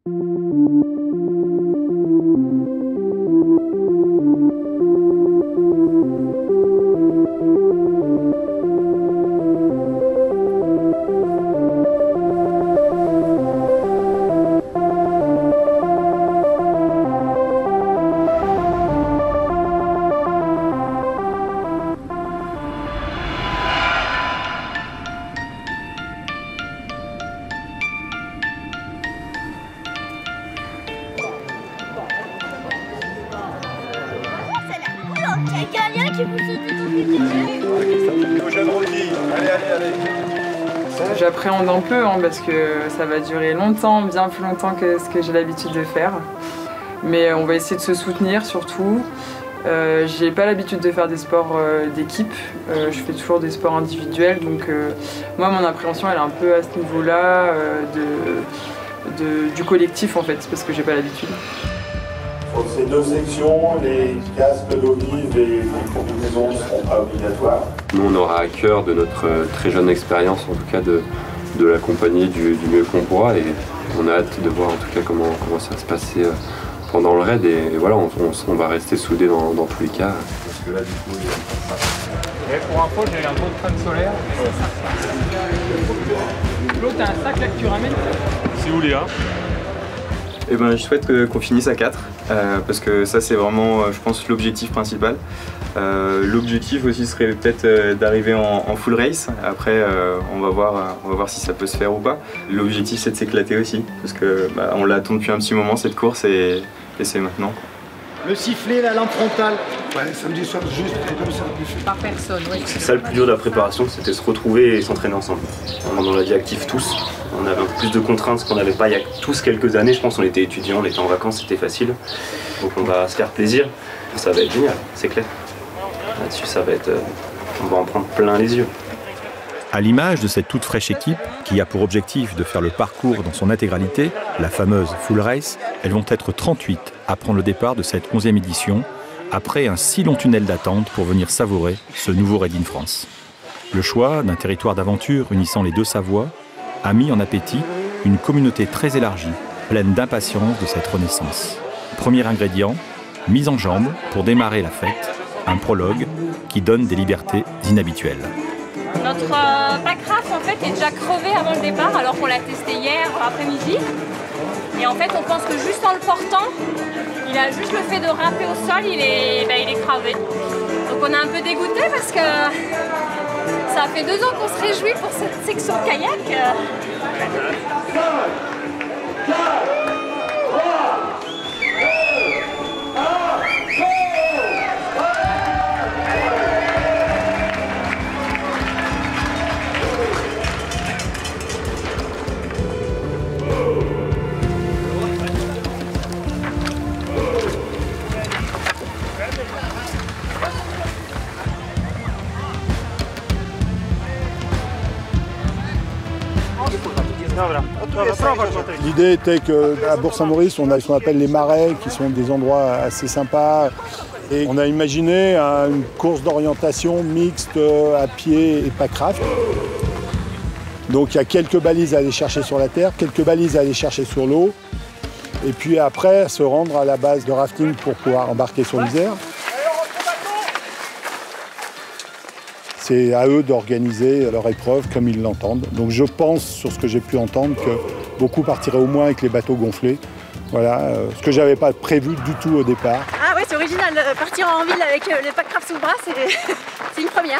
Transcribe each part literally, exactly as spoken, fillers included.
J'appréhende un peu hein, parce que ça va durer longtemps, bien plus longtemps que ce que j'ai l'habitude de faire. Mais on va essayer de se soutenir surtout. Euh, j'ai pas l'habitude de faire des sports euh, d'équipe, euh, je fais toujours des sports individuels, donc euh, moi mon appréhension elle est un peu à ce niveau-là euh, de, de, du collectif en fait, parce que j'ai pas l'habitude. Sur ces deux sections, les casques d'eau vive et les combinaisons ne seront pas obligatoires. Nous on aura à cœur de notre euh, très jeune expérience en tout cas de, de l'accompagner du, du mieux qu'on pourra, et on a hâte de voir en tout cas comment, comment ça va se passer euh, pendant le raid, et, et voilà, on, on, on va rester soudés dans, dans tous les cas. Parce que là, du coup, il y a... Et pour info, j'ai eu un beau crâne solaire. Flo, t'as un sac là que tu ramènes? C'est où Léa? Eh ben, je souhaite qu'on finisse à quatre, euh, parce que ça c'est vraiment, je pense, l'objectif principal. Euh, l'objectif aussi serait peut-être euh, d'arriver en, en full race. Après, euh, on va voir, on va voir si ça peut se faire ou pas. L'objectif c'est de s'éclater aussi, parce que bah, on l'attend depuis un petit moment cette course, et, et c'est maintenant. Le sifflet, la lampe frontale. Ouais, samedi soir, juste comme ça. Par personne, oui. C'est ça le plus dur de la préparation, c'était se retrouver et s'entraîner ensemble. On en a dit actifs tous. On avait un peu plus de contraintes qu'on n'avait pas il y a tous quelques années. Je pense qu'on était étudiants, on était en vacances, c'était facile. Donc on va se faire plaisir. Ça va être génial, c'est clair. Là-dessus, ça va être, euh, on va en prendre plein les yeux. À l'image de cette toute fraîche équipe, qui a pour objectif de faire le parcours dans son intégralité, la fameuse Full Race, elles vont être trente-huit à prendre le départ de cette onzième édition, après un si long tunnel d'attente pour venir savourer ce nouveau Raid in France. Le choix d'un territoire d'aventure unissant les deux Savoies a mis en appétit une communauté très élargie, pleine d'impatience de cette renaissance. Premier ingrédient, mise en jambe pour démarrer la fête, un prologue qui donne des libertés inhabituelles. Notre euh, packraft en fait est déjà crevé avant le départ, alors qu'on l'a testé hier après-midi. Et en fait on pense que juste en le portant, il a juste le fait de ramper au sol, il est, ben, il est cravé. Donc on est un peu dégoûté parce que ça fait deux ans qu'on se réjouit pour cette section kayak. L'idée était qu'à Bourg-Saint-Maurice, on a ce qu'on appelle les marais, qui sont des endroits assez sympas. Et on a imaginé une course d'orientation mixte à pied et packraft. Donc il y a quelques balises à aller chercher sur la terre, quelques balises à aller chercher sur l'eau. Et puis après, se rendre à la base de rafting pour pouvoir embarquer sur l'Isère. C'est à eux d'organiser leur épreuve comme ils l'entendent. Donc je pense, sur ce que j'ai pu entendre, que beaucoup partiraient au moins avec les bateaux gonflés. Voilà, euh, ce que je n'avais pas prévu du tout au départ. Ah ouais, c'est original, partir en ville avec euh, les packraft sous le bras, c'est une première.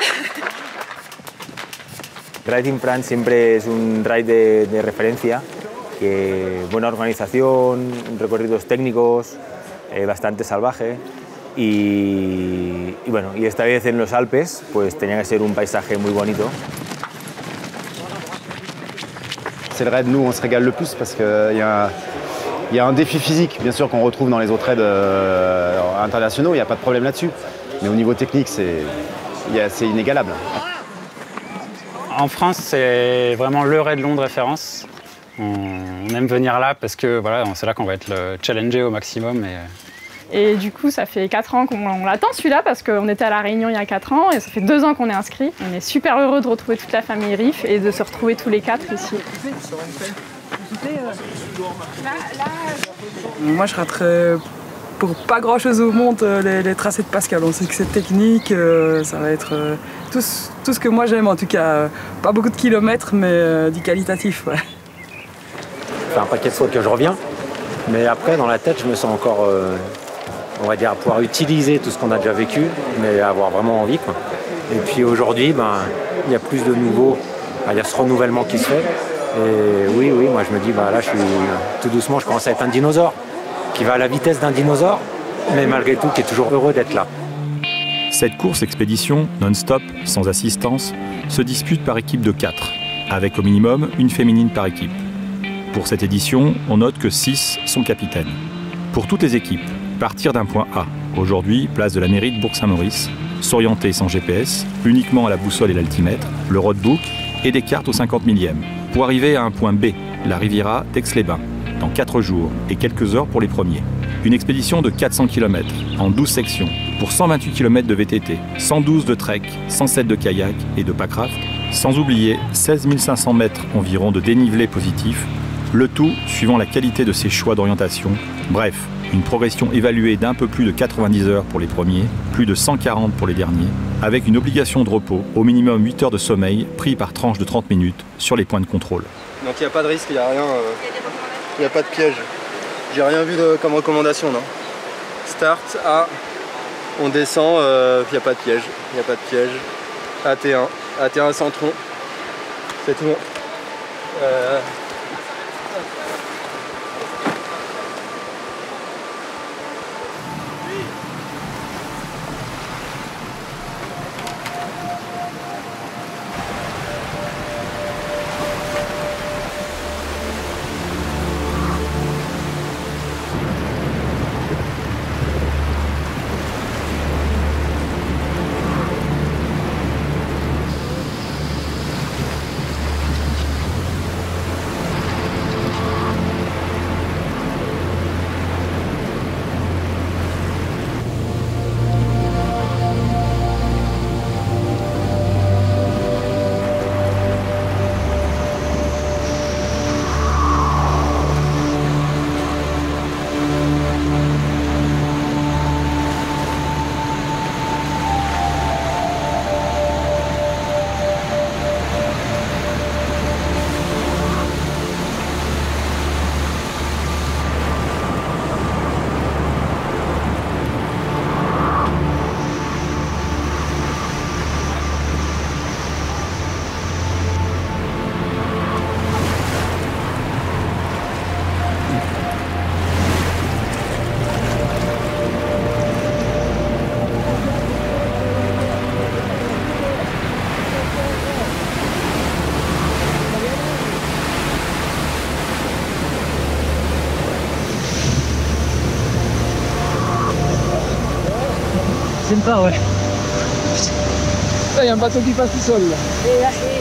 Raid in France siempre es un raid de, de referencia, que buena organización, recorridos técnicos, eh, bastante salvaje. Y, y bueno, y esta vez en los Alpes, pues tenía que ser un paisaje muy bonito. C'est le raid, nous, on se régale le plus parce qu'il y, y a un défi physique, bien sûr, qu'on retrouve dans les autres raids euh, internationaux, il n'y a pas de problème là-dessus. Mais au niveau technique, c'est inégalable. En France, c'est vraiment le raid long de référence. On, on aime venir là parce que voilà, c'est là qu'on va être le challenger au maximum. Et... Et du coup, ça fait quatre ans qu'on l'attend celui-là parce qu'on était à La Réunion il y a quatre ans et ça fait deux ans qu'on est inscrits. On est super heureux de retrouver toute la famille Riff et de se retrouver tous les quatre ici. Moi, je raterais pour pas grand chose au monde les, les tracés de Pascal. On sait que c'est technique, euh, ça va être euh, tout, tout ce que moi j'aime en tout cas. Euh, pas beaucoup de kilomètres, mais euh, du qualitatif. Ouais. Ça fait un paquet de fois que je reviens, mais après dans la tête je me sens encore, euh, on va dire, pouvoir utiliser tout ce qu'on a déjà vécu, mais avoir vraiment envie, quoi. Et puis aujourd'hui, ben, il y a plus de nouveaux, il y a ce renouvellement qui se fait. Et oui, oui, moi je me dis, bah, là je suis tout doucement, je commence à être un dinosaure, qui va à la vitesse d'un dinosaure, mais malgré tout qui est toujours heureux d'être là. Cette course-expédition, non-stop, sans assistance, se dispute par équipe de quatre, avec au minimum une féminine par équipe. Pour cette édition, on note que six sont capitaines. Pour toutes les équipes, partir d'un point A, aujourd'hui place de la mairie de Bourg-Saint-Maurice, s'orienter sans G P S, uniquement à la boussole et l'altimètre, le roadbook et des cartes au cinquante millième, pour arriver à un point B, la Riviera d'Aix-les-Bains, dans quatre jours et quelques heures pour les premiers. Une expédition de quatre cents kilomètres, en douze sections, pour cent vingt-huit kilomètres de V T T, cent douze de trek, cent sept de kayak et de packraft, sans oublier seize mille cinq cents mètres environ de dénivelé positif, le tout suivant la qualité de ses choix d'orientation. Bref, une progression évaluée d'un peu plus de quatre-vingt-dix heures pour les premiers, plus de cent quarante pour les derniers, avec une obligation de repos, au minimum huit heures de sommeil, pris par tranche de trente minutes sur les points de contrôle. Donc il n'y a pas de risque, il n'y a rien, euh, il n'y a pas de piège. J'ai rien vu de, comme recommandation, non. Start, A, on descend, il euh, n'y a pas de piège, il n'y a pas de piège. A T un, A T un centron, c'est tout. Euh, Sympa, ouais. Il y a un bateau qui passe tout seul là. Et là, et...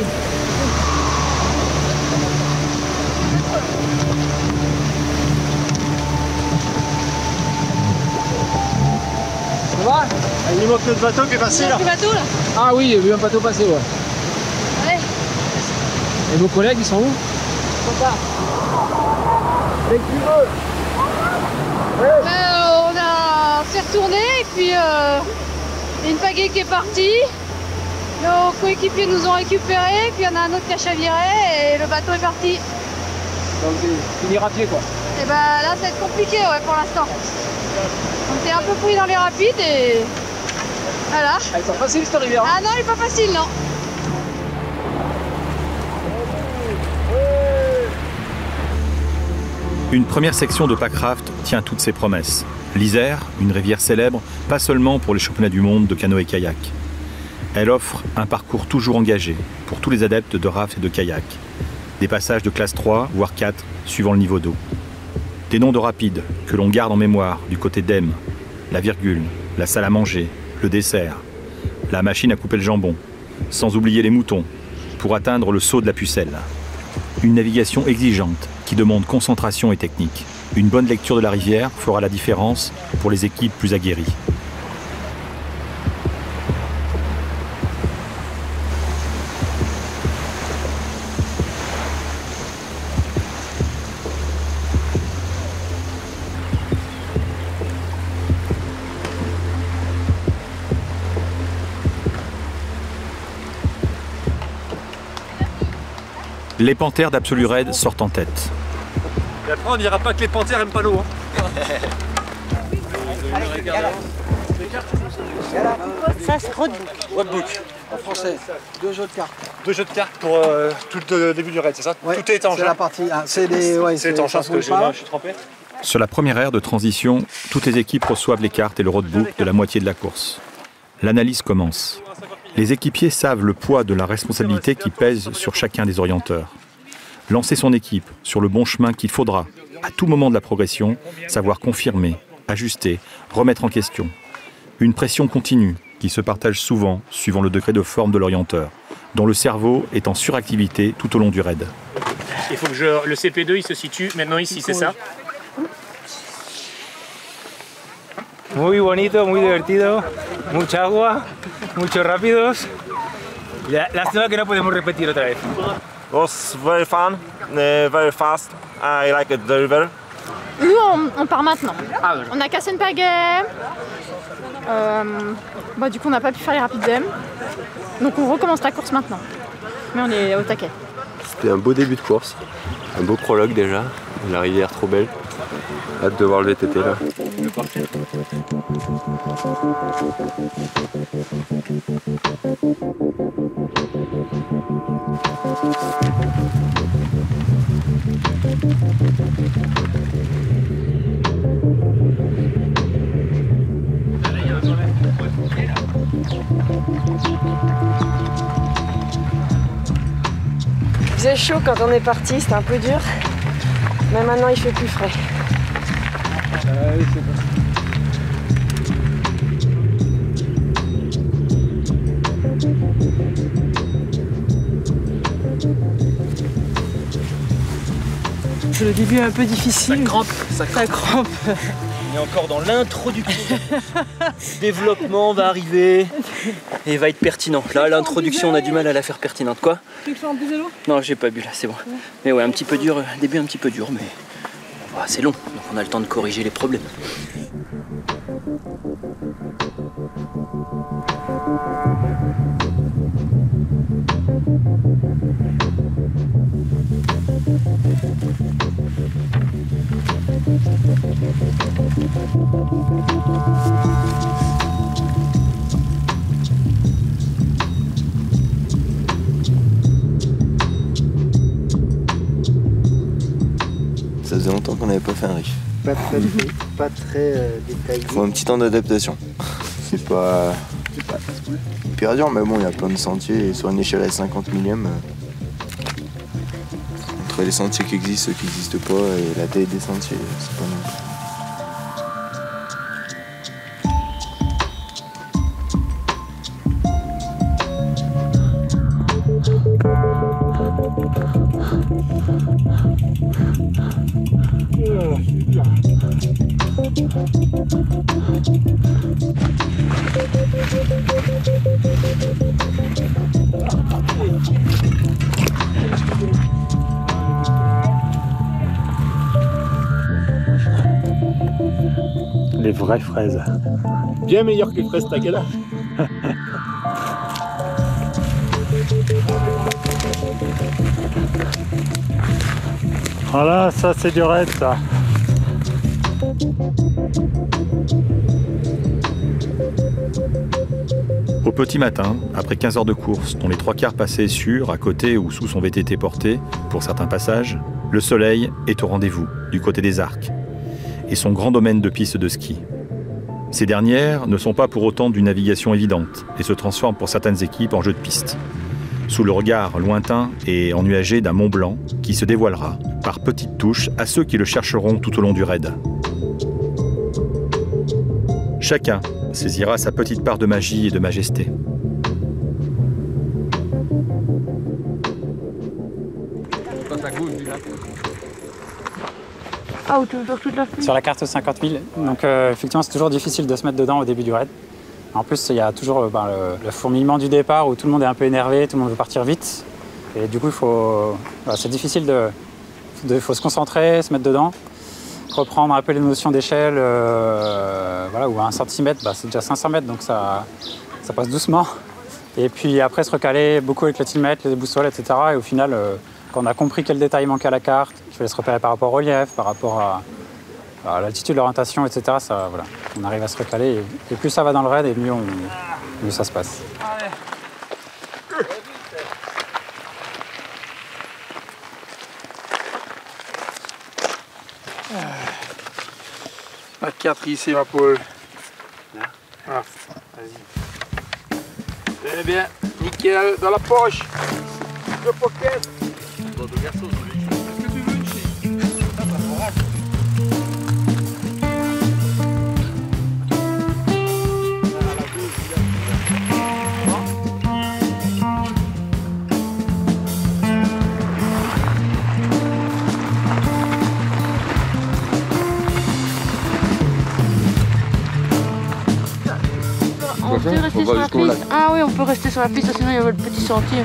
Ça va? Il nous manque notre bateau qui est passé là. Bateau, là. Ah oui, il y a eu un bateau passé, ouais. Ouais. Et vos collègues, ils sont où? Ils sont là. Les cumeux. Ouais. Euh, on a fait retourner et puis euh, il y a une pagaie qui est partie. Nos coéquipiers nous ont récupérés, puis il y en a un autre qui a chaviré et le bateau est parti. Donc finir à pied quoi. Et bah là ça va être compliqué ouais pour l'instant. On était un peu pris dans les rapides et voilà. Elle est pas facile cette rivière. Ah non elle est pas facile non. Une première section de packraft tient toutes ses promesses. L'Isère, une rivière célèbre, pas seulement pour les championnats du monde de canoë-kayak. Elle offre un parcours toujours engagé pour tous les adeptes de raft et de kayak. Des passages de classe trois, voire quatre, suivant le niveau d'eau. Des noms de rapides que l'on garde en mémoire du côté d'Em, la virgule, la salle à manger, le dessert, la machine à couper le jambon, sans oublier les moutons, pour atteindre le saut de la Pucelle. Une navigation exigeante qui demande concentration et technique. Une bonne lecture de la rivière fera la différence pour les équipes plus aguerries. Les Panthères d'Absolu Raid sortent en tête. Et après, on ne dira pas que les panthères n'aiment pas l'eau. Hein. Ça, c'est roadbook. Roadbook. En français, deux jeux de cartes. Deux jeux de cartes pour euh, tout le début du raid, c'est ça? Ouais, tout est étanche. C'est la partie. Ah, c'est des. Ouais, c'est étanche, parce que je, je suis trempé. Sur la première ère de transition, toutes les équipes reçoivent les cartes et le roadbook de la moitié de la course. L'analyse commence. Les équipiers savent le poids de la responsabilité qui pèse sur chacun des orienteurs. Lancer son équipe sur le bon chemin qu'il faudra, à tout moment de la progression, savoir confirmer, ajuster, remettre en question. Une pression continue qui se partage souvent suivant le degré de forme de l'orienteur, dont le cerveau est en suractivité tout au long du raid. Il faut que je, le C P deux il se situe maintenant ici, c'est ça? Muy bonito, muy divertido, mucha agua, muchos rápidos. Lástima que no podemos repetir otra vez. It was very fun, uh, very fast. I like it very well. Nous, on, on part maintenant. Ah, ouais. On a cassé une pagaie. Euh, bah, du coup, on n'a pas pu faire les rapides M. Donc, on recommence la course maintenant. Mais on est au taquet. C'était un beau début de course. Un beau prologue déjà. La rivière trop belle. Hâte de voir le V T T là. Il faisait chaud quand on est parti, c'était un peu dur. Mais maintenant il fait plus frais. Ah oui, c'est bon. Le début est un peu difficile. Ça crampe, ça crampe. Ça crampe. On est encore dans l'introduction. Le développement va arriver et va être pertinent. Là, l'introduction, on a du mal à la faire pertinente. Quoi? Tu veux que je sois en plus de l'eau? Non, j'ai pas bu là, c'est bon. Ouais. Mais ouais, un petit peu dur, début un petit peu dur, mais bah, c'est long, donc on a le temps de corriger les problèmes. Ça faisait longtemps qu'on n'avait pas fait un riff. Pas très, pas très euh, détaillé. Il faut un petit temps d'adaptation. C'est pas hyper dur, mais bon, il y a plein de sentiers et sur une échelle à cinquante millième, euh, entre les sentiers qui existent, ceux qui n'existent pas et la taille des sentiers, c'est pas non plus. Les vraies fraises. Bien meilleures que les fraises Takeda. Voilà, ça c'est du raid ça. Au petit matin, après quinze heures de course, dont les trois quarts passés sur, à côté ou sous son V T T porté, pour certains passages, le soleil est au rendez-vous, du côté des Arcs, et son grand domaine de pistes de ski. Ces dernières ne sont pas pour autant d'une navigation évidente, et se transforment pour certaines équipes en jeu de piste, sous le regard lointain et ennuagé d'un Mont Blanc qui se dévoilera, par petites touches, à ceux qui le chercheront tout au long du raid. Chacun saisira sa petite part de magie et de majesté. Ah, où tu veux faire toute la file? Sur la carte cinquante mille, donc euh, effectivement c'est toujours difficile de se mettre dedans au début du raid. En plus il y a toujours euh, ben, le, le fourmillement du départ où tout le monde est un peu énervé, tout le monde veut partir vite. Et du coup il faut, ben, c'est difficile de, de faut se concentrer, se mettre dedans, reprendre un peu les notions d'échelle, euh, voilà, où un centimètre bah, c'est déjà cinq cents mètres donc ça, ça passe doucement. Et puis après se recaler beaucoup avec le tilmètre, les boussoles, et cetera. Et au final, euh, Quand on a compris quel détail manquait à la carte, qu'il fallait se repérer par rapport au relief, par rapport à, à l'altitude, l'orientation, et cetera, ça, voilà, on arrive à se recaler. Et, et plus ça va dans le raid, et mieux, on, mieux ça se passe. Allez. À quatre ici, ma poule. Ah, vas-y. Très bien, nickel, dans la poche. Le pocket. On peut rester sur la piste. Ah oui, on peut rester sur la piste, sinon il y a le petit sentier.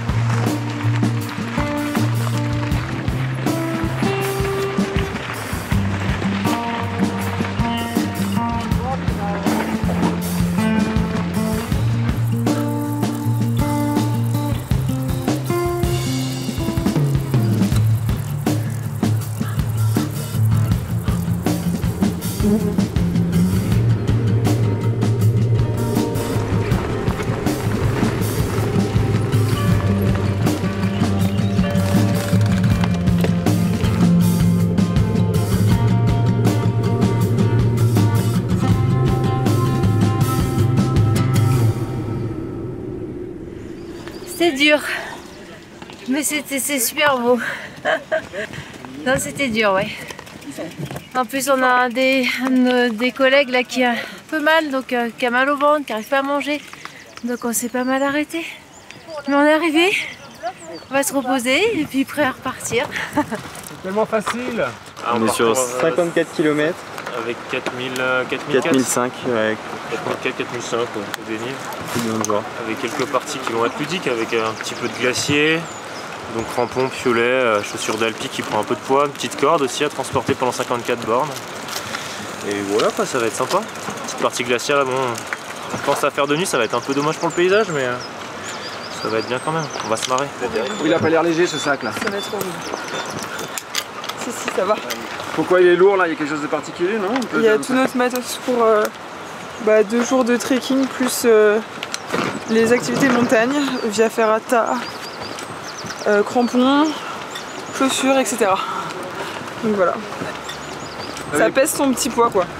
C'était dur, mais c'était c'est super beau. Non, c'était dur, ouais. En plus, on a des, des collègues là qui a un peu mal, donc euh, qui a mal au ventre, qui n'arrive pas à manger. Donc on s'est pas mal arrêté. Mais on est arrivé, on va se reposer et puis prêt à repartir. C'est tellement facile. Ah, on, on est sur cinquante-quatre kilomètres. Avec quatre mille quatre mille cinq, ouais. quatre mille quatre, quatre mille cinq, ouais, au dénive. Avec quelques parties qui vont être ludiques, avec un petit peu de glacier, donc crampons, piolets, chaussures d'alpi qui prend un peu de poids, une petite corde aussi à transporter pendant cinquante-quatre bornes. Et voilà quoi, ça va être sympa. Petite partie glaciaire, bon, je pense à faire de nuit, ça va être un peu dommage pour le paysage, mais ça va être bien quand même, on va se marrer. Il a pas l'air léger ce sac là. Ça va être horrible. Si, si, ça va. Pourquoi il est lourd là? Il y a quelque chose de particulier, non? Il y a tout notre matos pour euh, bah, deux jours de trekking plus euh, les activités montagne, via ferrata, euh, crampons, chaussures, et cetera. Donc voilà. Ça pèse son petit poids quoi.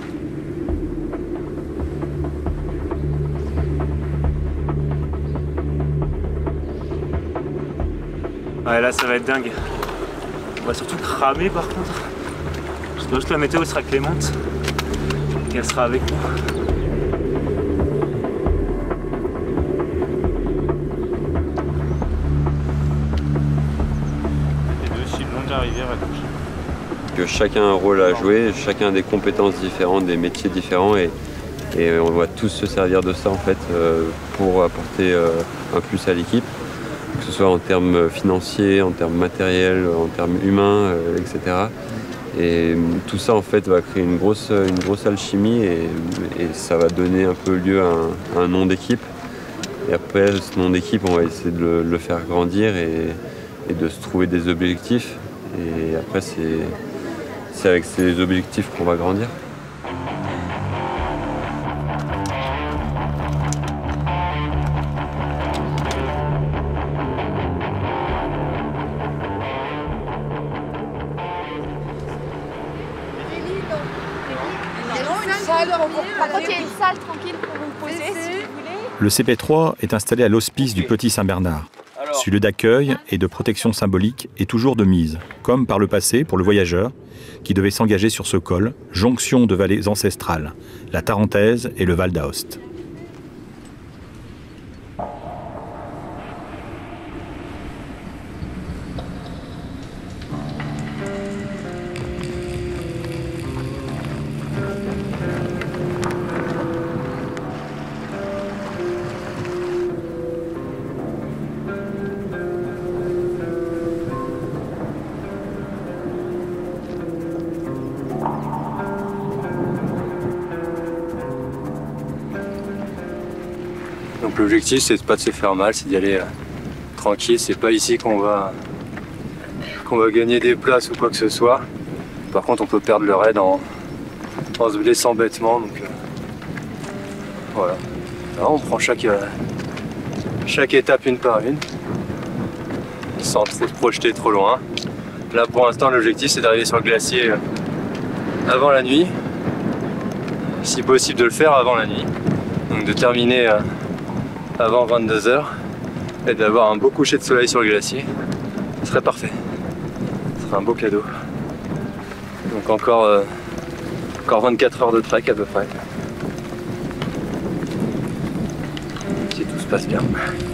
Ouais, là ça va être dingue. On va surtout cramer par contre. J'espère que la météo sera clémente, qu'elle sera avec nous. Les deux chiffres long de la rivière à gauche. Que chacun a un rôle à jouer, chacun a des compétences différentes, des métiers différents et, et on va tous se servir de ça en fait pour apporter un plus à l'équipe. Que ce soit en termes financiers, en termes matériels, en termes humains, euh, et cetera. Et tout ça en fait va créer une grosse, une grosse alchimie et, et ça va donner un peu lieu à un, à un nom d'équipe. Et après ce nom d'équipe, on va essayer de le, le faire grandir et, et de se trouver des objectifs. Et après c'est avec ces objectifs qu'on va grandir. Par contre, il y a une salle tranquille pour vous poser si vous voulez. Le C P trois est installé à l'hospice du Petit Saint-Bernard. Ce lieu d'accueil et de protection symbolique est toujours de mise, comme par le passé pour le voyageur qui devait s'engager sur ce col, jonction de vallées ancestrales, la Tarentaise et le Val d'Aoste. Donc l'objectif c'est pas de se faire mal, c'est d'y aller euh, tranquille, c'est pas ici qu'on va qu'on va gagner des places ou quoi que ce soit. Par contre, on peut perdre le raid en, en se blessant bêtement. Donc, euh, voilà. Là, on prend chaque, euh, chaque étape une par une, sans trop se projeter trop loin. Là, pour l'instant, l'objectif, c'est d'arriver sur le glacier euh, avant la nuit. Si possible, de le faire avant la nuit. Donc, de terminer euh, avant vingt-deux heures et d'avoir un beau coucher de soleil sur le glacier. Ce serait parfait. Ce serait un beau cadeau. Donc encore, euh, encore vingt-quatre heures de trek à peu près. Si tout se passe bien.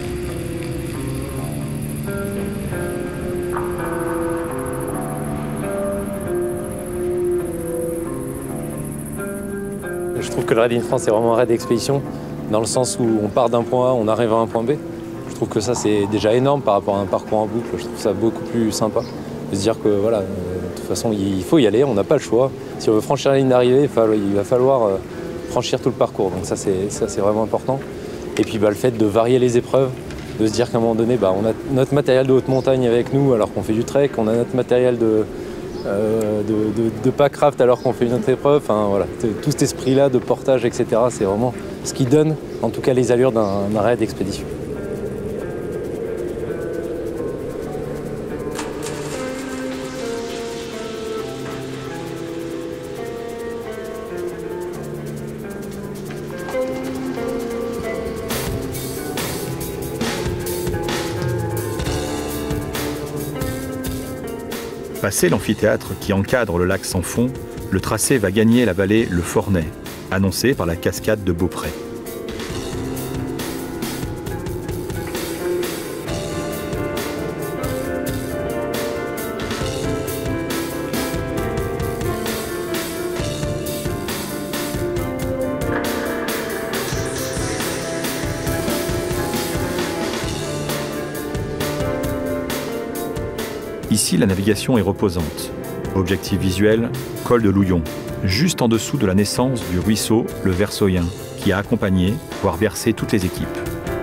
Je trouve que le Raid in France est vraiment un raid d'expédition, dans le sens où on part d'un point A, on arrive à un point B. Je trouve que ça c'est déjà énorme par rapport à un parcours en boucle. Je trouve ça beaucoup plus sympa de se dire que voilà, euh, de toute façon il faut y aller, on n'a pas le choix. Si on veut franchir la ligne d'arrivée, il va falloir euh, franchir tout le parcours. Donc ça c'est ça c'est vraiment important. Et puis bah, le fait de varier les épreuves, de se dire qu'à un moment donné, bah, on a notre matériel de haute montagne avec nous alors qu'on fait du trek, on a notre matériel de Euh, de, de, de packraft alors qu'on fait une autre épreuve, enfin, voilà. Tout cet esprit-là de portage, et cetera, c'est vraiment ce qui donne en tout cas les allures d'un raid d'expédition. Passé l'amphithéâtre qui encadre le lac sans fond, le tracé va gagner la vallée Le Fornay, annoncée par la cascade de Beaupré. Ici, la navigation est reposante. Objectif visuel, col de Louillon, juste en dessous de la naissance du ruisseau le Versoyen, qui a accompagné, voire bercé toutes les équipes.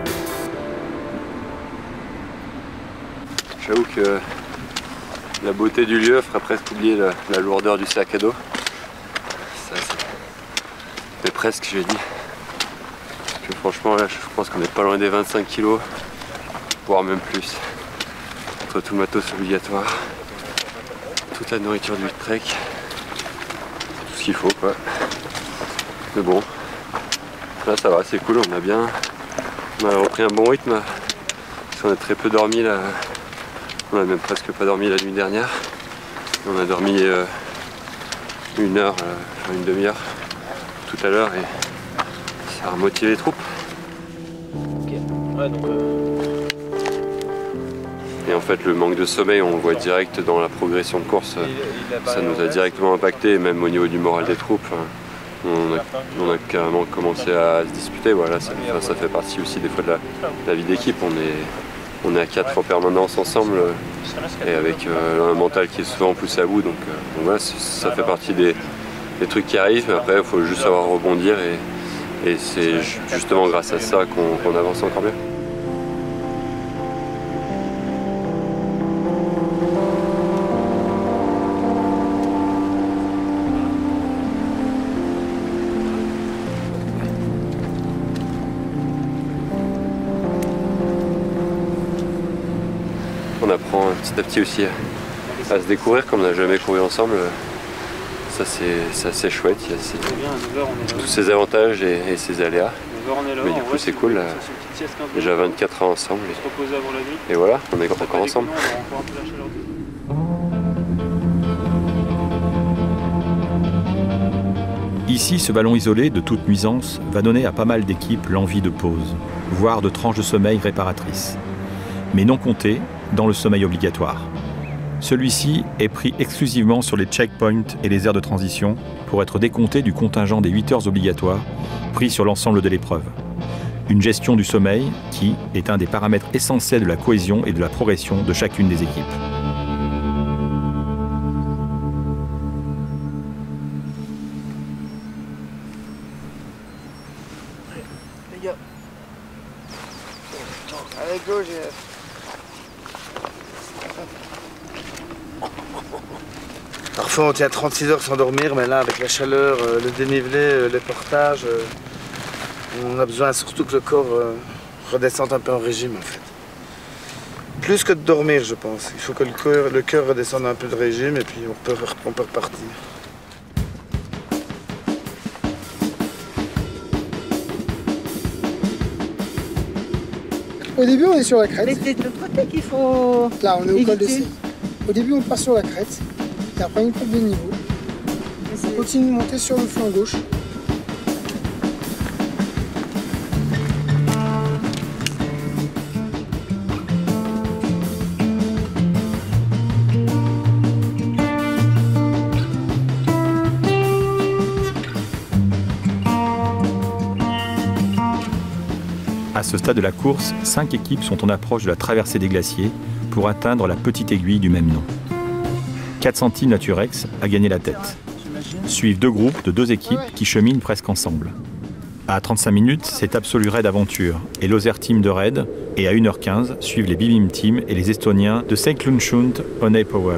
J'avoue que la beauté du lieu ferait presque oublier la, la lourdeur du sac à dos. Ça, mais presque, j'ai dit. Parce que franchement, là, je pense qu'on n'est pas loin des vingt-cinq kilos, voire même plus. Entre tout le matos obligatoire, toute la nourriture du trek, tout ce qu'il faut, quoi. Mais bon, là ça va, c'est cool, on a bien, on a repris un bon rythme, parce qu'on a très peu dormi là, on a même presque pas dormi la nuit dernière. On a dormi euh, une heure, euh, une demi-heure tout à l'heure et ça a motivé les troupes. Ok, ouais donc. Euh... Et en fait, le manque de sommeil, on le voit direct dans la progression de course. Ça nous a directement impacté, même au niveau du moral des troupes. On a, on a carrément commencé à se disputer. Voilà, ça, ça fait partie aussi des fois de la, de la vie d'équipe. On est, on est à quatre en permanence ensemble et avec euh, un mental qui est souvent poussé à bout. Donc, euh, donc voilà, ça fait partie des, des trucs qui arrivent. Mais après, il faut juste savoir rebondir et, et c'est justement grâce à ça qu'on qu'on avance encore mieux. On apprend petit à petit aussi à se découvrir comme on n'a jamais couru ensemble. Ça c'est assez chouette, il y a ces, tous ces avantages et, et ces aléas. Mais du coup c'est cool, là, déjà vingt-quatre ans ensemble et, et voilà, on est encore ensemble. Ici, ce ballon isolé de toute nuisance va donner à pas mal d'équipes l'envie de pause, voire de tranches de sommeil réparatrices. Mais non compté dans le sommeil obligatoire. Celui-ci est pris exclusivement sur les checkpoints et les aires de transition pour être décompté du contingent des huit heures obligatoires pris sur l'ensemble de l'épreuve. Une gestion du sommeil qui est un des paramètres essentiels de la cohésion et de la progression de chacune des équipes. Les gars. Avec go, j'ai... Parfois on tient trente-six heures sans dormir, mais là avec la chaleur, euh, le dénivelé, euh, les portages, euh, on a besoin surtout que le corps euh, redescende un peu en régime en fait. Plus que de dormir je pense, il faut que le cœur, le cœur redescende un peu de régime et puis on peut, on peut repartir. Au début on est sur la crête. Mais c'est de l'autre côté qu'il faut... Là on est au éviter. col de C. Au début on part sur la crête, et après une coupe de niveau. On continue de monter sur le flanc gauche. À ce stade de la course, cinq équipes sont en approche de la traversée des glaciers pour atteindre la petite aiguille du même nom. quatre centimes Naturex a gagné la tête. Suivent deux groupes de deux équipes qui cheminent presque ensemble. À trente-cinq minutes, c'est Absolu Raid Aventure et l'Ozer Team de Raid, et à une heure quinze suivent les Bivim Team et les Estoniens de Seiklundsund Honey Power.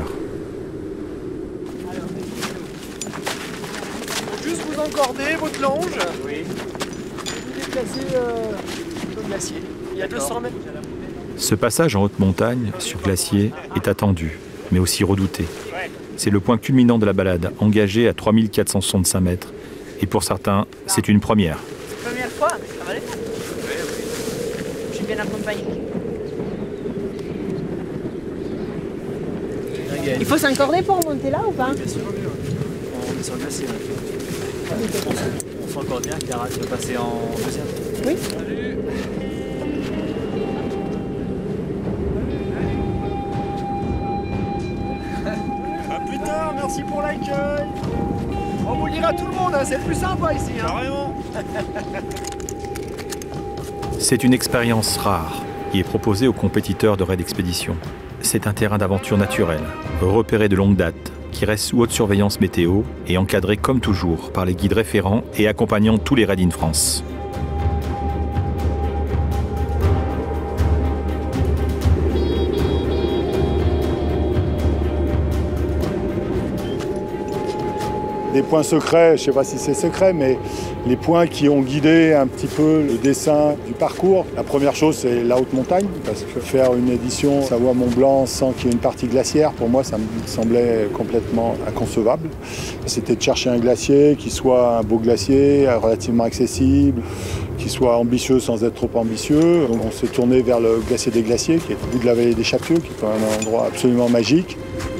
Juste vous encorder votre longe. Oui. Vous déplacez euh, le glacier. Il y a deux cents mètres. Ce passage en haute montagne, sur glacier, est attendu, mais aussi redouté. C'est le point culminant de la balade, engagé à trois mille quatre cent soixante-cinq mètres. Et pour certains, c'est une première. Première fois, ça va aller. Je suis bien accompagné. Il faut s'encorder pour monter là ou pas? Bien sûr, on est sur le glacier. On s'encorde bien, Clara, tu veux passer en deuxième? Oui. Salut. Merci pour l'accueil. On vous le dira à tout le monde, hein, c'est le plus sympa ici. Hein. Carrément. C'est une expérience rare qui est proposée aux compétiteurs de Raid Expédition. C'est un terrain d'aventure naturel, repéré de longue date, qui reste sous haute surveillance météo et encadré comme toujours par les guides référents et accompagnant tous les Raids in France. Des points secrets, je ne sais pas si c'est secret, mais les points qui ont guidé un petit peu le dessin du parcours. La première chose, c'est la haute montagne, parce que faire une édition Savoie-Mont-Blanc sans qu'il y ait une partie glaciaire, pour moi, ça me semblait complètement inconcevable. C'était de chercher un glacier qui soit un beau glacier, relativement accessible, qui soit ambitieux sans être trop ambitieux. Donc on s'est tourné vers le glacier des glaciers, qui est au bout de la vallée des Chapieux, qui est quand même un endroit absolument magique.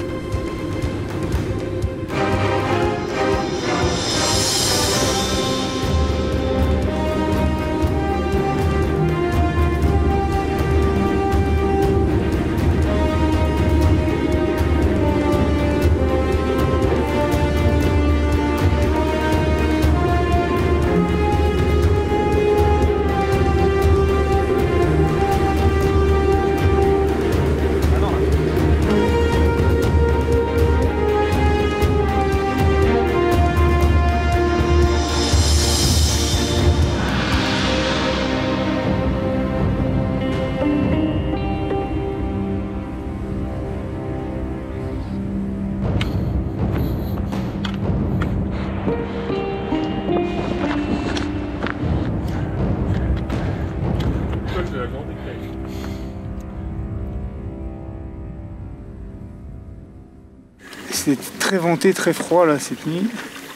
C'était très venté, très froid là cette nuit.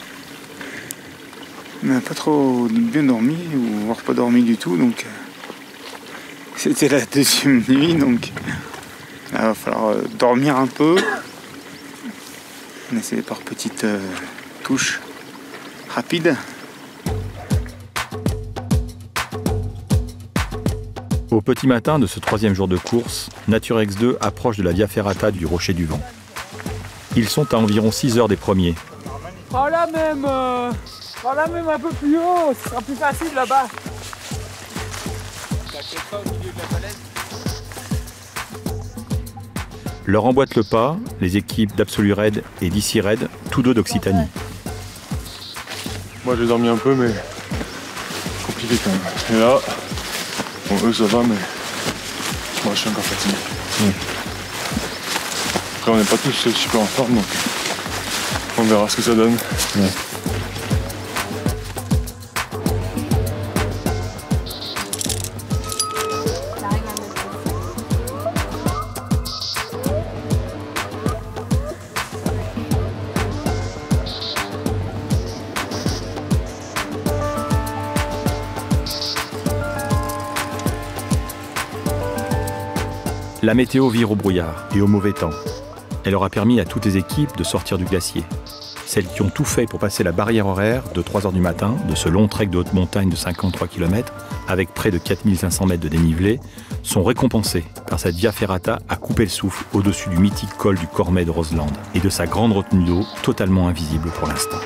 On n'a pas trop bien dormi, ou voire pas dormi du tout, donc c'était la deuxième nuit, donc il va falloir dormir un peu. On essaie par petites euh, touches rapides. Au petit matin de ce troisième jour de course, Naturex deux approche de la Via Ferrata du Rocher du Vent. Ils sont à environ six heures des premiers. Oh là même, euh, oh là même un peu plus haut, ce sera plus facile là-bas. Leur emboîtent le pas les équipes d'Absolu Raid et d'Ici Raid, tous deux d'Occitanie. Moi j'ai dormi un peu, mais compliqué quand même. Et là, bon eux ça va, mais moi je suis encore fatigué. Mmh. Après on n'est pas tous super en forme, donc On verra ce que ça donne. Ouais. La météo vire au brouillard et au mauvais temps. Elle aura permis à toutes les équipes de sortir du glacier. Celles qui ont tout fait pour passer la barrière horaire de trois heures du matin, de ce long trek de haute montagne de cinquante-trois kilomètres, avec près de quatre mille cinq cents mètres de dénivelé, sont récompensées par cette via ferrata à couper le souffle au-dessus du mythique col du Cormet de Roseland et de sa grande retenue d'eau totalement invisible pour l'instant.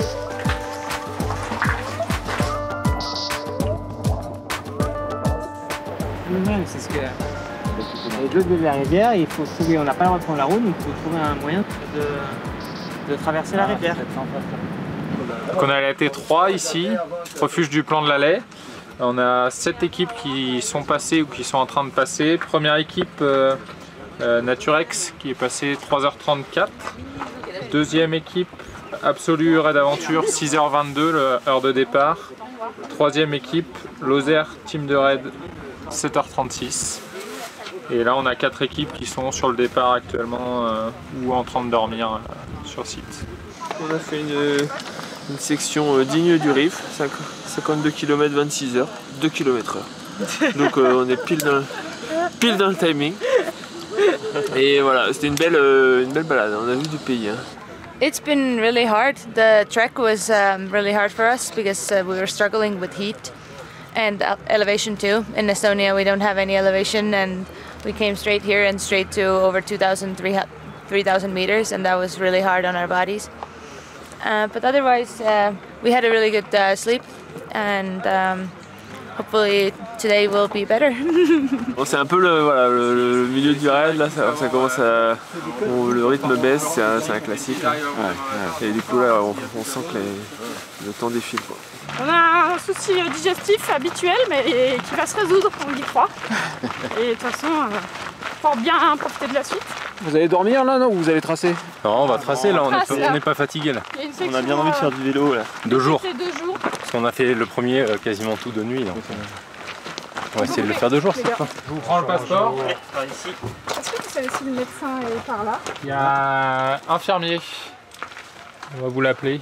C'est ce que... De l'autre de la rivière, il faut trouver, on n'a pas le droit de prendre la route, donc il faut trouver un moyen de, de traverser la rivière. Donc on est à la T trois ici, refuge du plan de la Laye. On a sept équipes qui sont passées ou qui sont en train de passer. Première équipe euh, euh, Naturex qui est passée trois heures trente-quatre. Deuxième équipe Absolu Raid Aventure six heures vingt-deux, l'heure de départ. Troisième équipe Lozère Team de Raid sept heures trente-six. Et là on a quatre équipes qui sont sur le départ actuellement euh, ou en train de dormir euh, sur site. On a fait une, une section euh, digne du Rif, cinquante-deux kilomètres vingt-six heures, deux kilomètres heure. Donc euh, on est pile dans, pile dans le timing. Et voilà, c'était une belle, euh, une belle balade, on a vu du pays. Hein. It's been really hard. The trek was um, really hard for us because uh, we were struggling with heat and elevation too. In Estonia we don't have any elevation, and we came straight here and straight to over two thousand, three thousand meters, and that was really hard on our bodies. Uh, but otherwise, uh, we had a really good uh, sleep, and um, hopefully today will be better. Bon, c'est un peu le, voilà, le, le milieu du raid, là, ça, ça commence à... Bon, le rythme baisse, c'est un, un classique. Là. Ouais, ouais. Et du coup, là, on, on sent que les, le temps défile. Quoi. On a un souci digestif habituel, mais qui va se résoudre, on y croit. Et de toute façon, euh, pour bien profiter de la suite. Vous allez dormir là, non, ou vous allez tracer? Non, on va tracer, là, on n'est pas fatigué. Là. On a bien envie de faire du vélo. Là. Deux jours. deux jours. Parce qu'on a fait le premier euh, quasiment tout de nuit. Donc, euh, on va essayer de le faire deux jours, c'est ça. Je vous prends le passeport. Par ici. Est-ce que vous savez si le médecin est par là? Il y a un infirmier. On va vous l'appeler.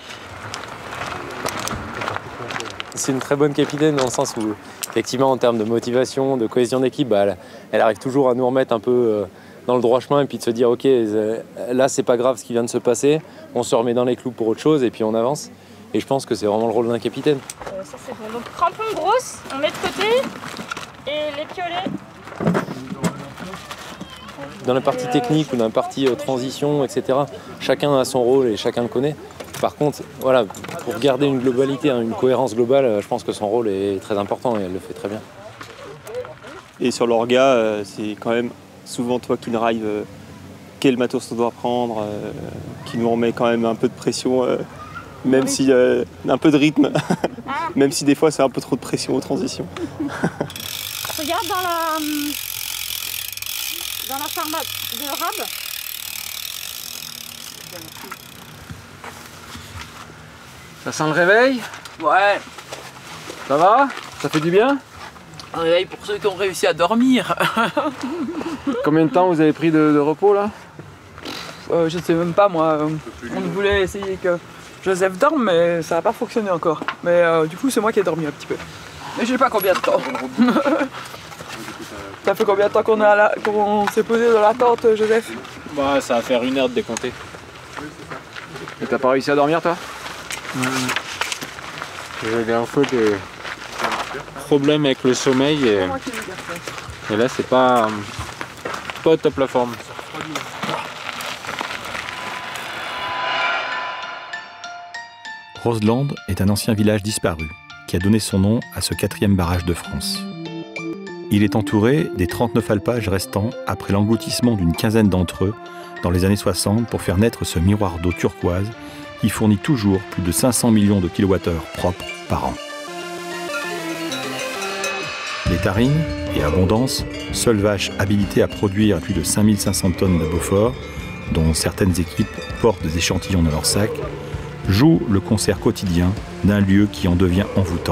C'est une très bonne capitaine dans le sens où, effectivement, en termes de motivation, de cohésion d'équipe, bah, elle, elle arrive toujours à nous remettre un peu euh, dans le droit chemin et puis de se dire, ok, euh, là, c'est pas grave ce qui vient de se passer, on se remet dans les clous pour autre chose et puis on avance. Et je pense que c'est vraiment le rôle d'un capitaine. Euh, ça, c'est bon. Donc, crampons grosses, on met de côté et les piolets. Dans la partie technique ou dans la partie euh, transition, et cetera, chacun a son rôle et chacun le connaît. Par contre, voilà, pour garder une globalité, hein, une cohérence globale, je pense que son rôle est très important et elle le fait très bien. Et sur l'orga, euh, c'est quand même souvent toi qui drive euh, quel matos on doit prendre, euh, qui nous remet quand même un peu de pression, euh, même oui. si euh, un peu de rythme, même si des fois c'est un peu trop de pression aux transitions. Regarde dans la dans la pharma de Rab. Ça sent le réveil? Ouais. Ça va? Ça fait du bien? Un réveil pour ceux qui ont réussi à dormir. Combien de temps vous avez pris de, de repos là? euh, Je ne sais même pas moi. On voulait essayer que Joseph dorme mais ça n'a pas fonctionné encore. Mais euh, du coup c'est moi qui ai dormi un petit peu. Mais je sais pas combien de temps. Ça fait combien de temps qu'on qu'on s'est posé dans la tente, Joseph? Bah ça va faire une heure de décompter. Et t'as pas réussi à dormir toi? Mmh. J'avais un peu de problème avec le sommeil et, et là c'est pas, pas au top la forme. Roseland est un ancien village disparu qui a donné son nom à ce quatrième barrage de France. Il est entouré des trente-neuf alpages restants après l'engloutissement d'une quinzaine d'entre eux dans les années soixante pour faire naître ce miroir d'eau turquoise qui fournit toujours plus de cinq cents millions de kilowattheures propres par an. Les Tarines et Abondance, seules vaches habilitées à produire plus de cinq mille cinq cents tonnes de Beaufort, dont certaines équipes portent des échantillons dans leurs sacs, joue le concert quotidien d'un lieu qui en devient envoûtant.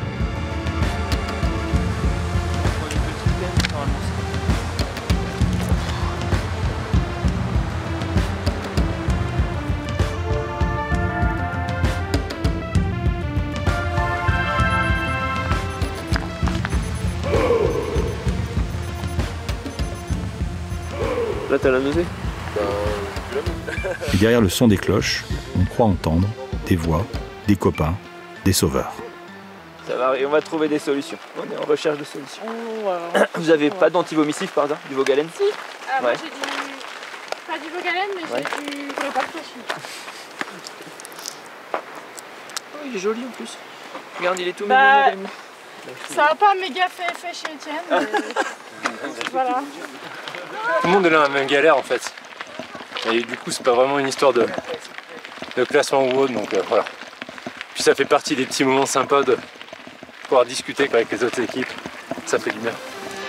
Là, t'as la nausée? Et derrière le son des cloches, on croit entendre des voix, des copains, des sauveurs. Ça va, on va trouver des solutions. On est en recherche de solutions. Vous avez pas d'antivomissif par hasard? Du Vogalène? Si, ah, moi j'ai du... pas du Vogalène, mais ouais. J'ai du Grépalpacine. Oh, il est joli en plus. Regarde, il est tout bah, mignon. Ça n'a pas méga fait effet chez Étienne, mais... voilà. Tout le monde est dans la même galère en fait. Et du coup c'est pas vraiment une histoire de, de classement ou autre, donc euh, voilà. Puis ça fait partie des petits moments sympas de pouvoir discuter avec les autres équipes, ça fait du bien.